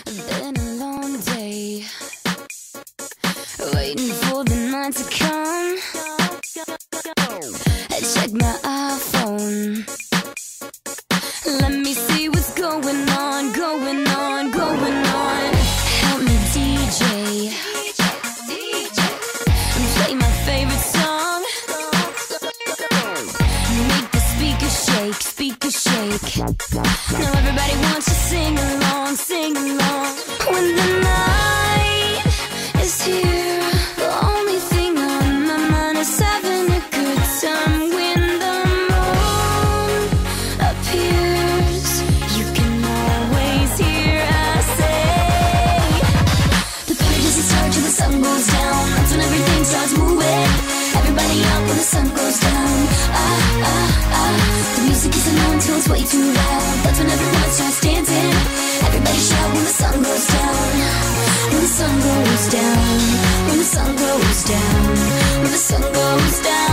Been a long day, waiting for the night to come. I check my iPhone. Let me see what's going on, going on, going on. Help me, DJ. Play my favorite song. Make the speakers shake, speakers shake. Now everybody wants to sing along, sing along. When the night is here, the only thing on my mind is having a good time. When the moon appears, you can always hear us say, the party doesn't start till the sun goes down. That's when everything starts moving. Everybody up when the sun goes down. The music isn't on till it's way too loud. That's when everyone starts dancing. Everybody shout when the sun goes down. When the sun goes down. When the sun goes down. When the sun goes down.